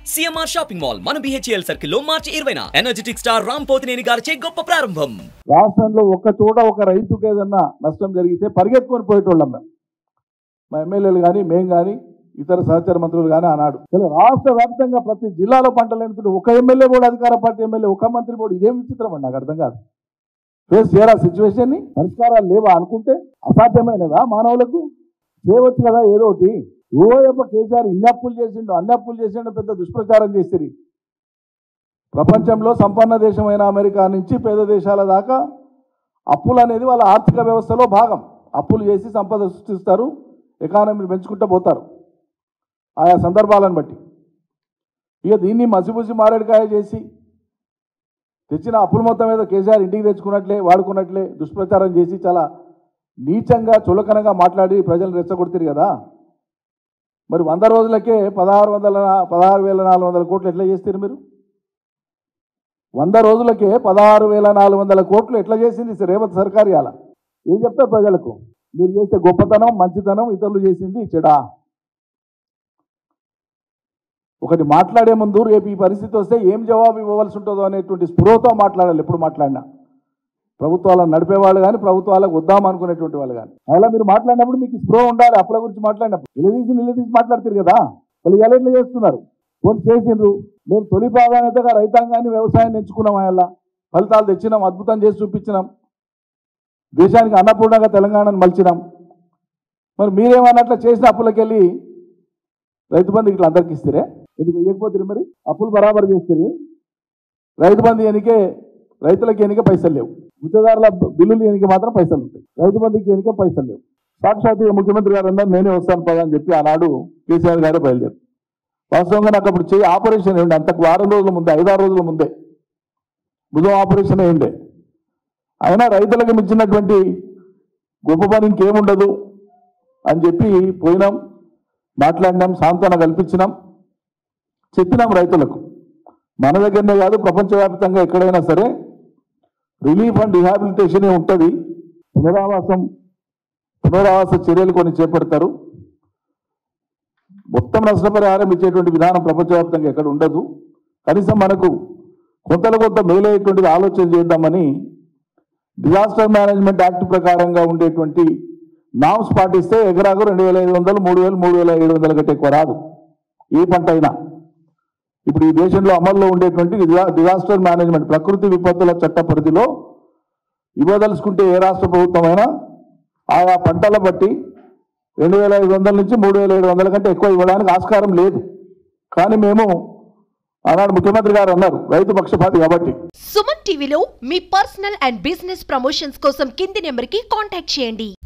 CMR shopping mall మన BHEL circle లో March 20న ఎనర్జెటిక్ స్టార్ రామ్ పోతినేని గారిచే గొప్ప ప్రారంభం. రాష్ట్రంలో ఒక్క చోట ఒక రైతుకు ఏదన్నా నష్టం జరిగితే పరిగెత్తుకొని పోయేటోళ్ళం మేము. మా ఎమ్మెల్యేలు కానీ మేము కానీ ఇతర సహచర మంత్రులు కానీ ఆనాడు రాష్ట్ర వ్యాప్తంగా ప్రతి జిల్లాలో పంటలు ఎండుతుంటే ఒక ఎమ్మెల్యే కూడా అధికార పార్టీ ఎమ్మెల్యే ఒక మంత్రి కూడా ఇదేం విచిత్రం అండి, నాకు అర్థం కాదు. ఫేస్ చేయరా సిచ్యువేషన్ని? పరిష్కారాలు లేవా అనుకుంటే అసాధ్యమైనవా మానవులకు? చేయవచ్చు కదా ఏదో ఒకటి. ఓయప్ప కేసీఆర్ ఇన్ని అప్పులు చేసిండు అన్ని అప్పులు చేసిండు పెద్ద దుష్ప్రచారం చేసిరి. ప్రపంచంలో సంపన్న దేశమైన అమెరికా నుంచి పేద దేశాల దాకా అప్పులు అనేది వాళ్ళ ఆర్థిక వ్యవస్థలో భాగం. అప్పులు చేసి సంపద సృష్టిస్తారు, ఎకానమీని పెంచుకుంటూ పోతారు ఆయా సందర్భాలను బట్టి. ఇక దీన్ని మసిపూసి మారేడుకాయ చేసి తెచ్చిన అప్పుల మొత్తం మీద కేసీఆర్ ఇంటికి తెచ్చుకున్నట్లే వాడుకున్నట్లే దుష్ప్రచారం చేసి చాలా నీచంగా చులకనగా మాట్లాడి ప్రజలను రెచ్చగొడుతారు కదా. మరి 100 రోజులకే 16,400 కోట్లు ఎట్లా చేస్తారు మీరు? 100 రోజులకే 16,400 కోట్లు ఎట్లా చేసింది రేవంత్ సర్కార్? ఇవాళ ఏం చెప్తారు ప్రజలకు? మీరు చేసే గొప్పతనం మంచితనం ఇతరులు చేసింది చెడా? ఒకటి మాట్లాడే ముందు రేపు ఈ పరిస్థితి వస్తే ఏం జవాబు ఇవ్వవలసి ఉంటుందో అనేటువంటి స్పృహతో మాట్లాడాలి. ఎప్పుడు మాట్లాడినా ప్రభుత్వాలను నడిపేవాళ్ళు కానీ ప్రభుత్వాలకు వద్దాం అనుకునేటువంటి వాళ్ళు కానీ అలా మీరు మాట్లాడినప్పుడు మీకు స్పృహ ఉండాలి. అప్పుల గురించి మాట్లాడినప్పుడు నిలదీసి మాట్లాడతారు కదా. వాళ్ళు ఎలా ఎట్లా చేస్తున్నారు? కొన్ని చేసిండ్రు. మేము తొలి ప్రాధాన్యతగా రైతాంగాన్ని వ్యవసాయాన్ని ఎంచుకున్నాం. అలా ఫలితాలు తెచ్చినాం, అద్భుతం చేసి చూపించినాం, దేశానికి అన్నపూర్ణంగా తెలంగాణను మలిచినాం. మరి మీరేమన్నట్లా చేసిన అప్పులకెళ్ళి రైతు బంధు ఇట్లా అందరికి ఇస్తారే? ఎందుకు ఇవ్వకపోతే మరి అప్పులు బరాబర్ చేస్తారు. రైతు బంధు ఎనికే రైతులకి ఎనికే పైసలు లేవు, గుత్తేదారుల బిల్లులు ఎనికే మాత్రం పైసలు ఉంటాయి, రైతు బంధుకి ఎనికే పైసలు లేవు. సాక్షాత్తుగా ముఖ్యమంత్రి గారు అన్నారు నేనే వస్తాను పదా అని చెప్పి ఆనాడు కేసీఆర్ గారు బయలుదేరు. వాస్తవంగా నాకు అప్పుడు చేయి ఆపరేషన్ అయ్యింది. అంతకు 6 రోజుల ముందే 5-6 రోజుల ముందే భుజం ఆపరేషన్ అయ్యిండే. అయినా రైతులకు మించినటువంటి గొప్ప పని ఇంకేముండదు అని చెప్పి పోయినాం, మాట్లాడినాం, సాంత్వన కల్పించినాం, చెప్పినాం రైతులకు. మన దగ్గరనే కాదు ప్రపంచవ్యాప్తంగా ఎక్కడైనా సరే రిలీఫ్ అండ్ రిహాబిలిటేషన్ ఉంటుంది. పునరావాస చర్యలు కొన్ని చేపడతారు. మొత్తం నష్టపరిహారం ఇచ్చేటువంటి విధానం ప్రపంచవ్యాప్తంగా ఎక్కడ ఉండదు. కనీసం మనకు కొంత మేలయ్యేటువంటిది ఆలోచన చేద్దామని డిజాస్టర్ మేనేజ్మెంట్ యాక్ట్ ప్రకారంగా ఉండేటువంటి నామ్స్ పాటిస్తే ఎకరాకు 2,500, 3,000, 3,700 కంటే ఎక్కువ రాదు ఏ పంట అయినా. ఇప్పుడు ఈ దేశంలో అమల్లో ఉండేటువంటి డిజాస్టర్ మేనేజ్మెంట్ ప్రకృతి విపత్తుల చట్ట పరిధిలో ఇవ్వదలుచుకుంటే ఏ రాష్ట్ర ప్రభుత్వమైనా ఆయా పంటల బట్టి 2,500 నుంచి 3,700 కంటే ఎక్కువ ఇవ్వడానికి ఆస్కారం లేదు. కానీ మేము ఆనాడు ముఖ్యమంత్రి గారు అన్నారు రైతు పక్షపాతి కాబట్టి. సుమన్ టీవీలో మీ పర్సనల్ అండ్ బిజినెస్ ప్రమోషన్స్ కోసం కింది నెంబర్కి కాంటాక్ట్ చేయండి.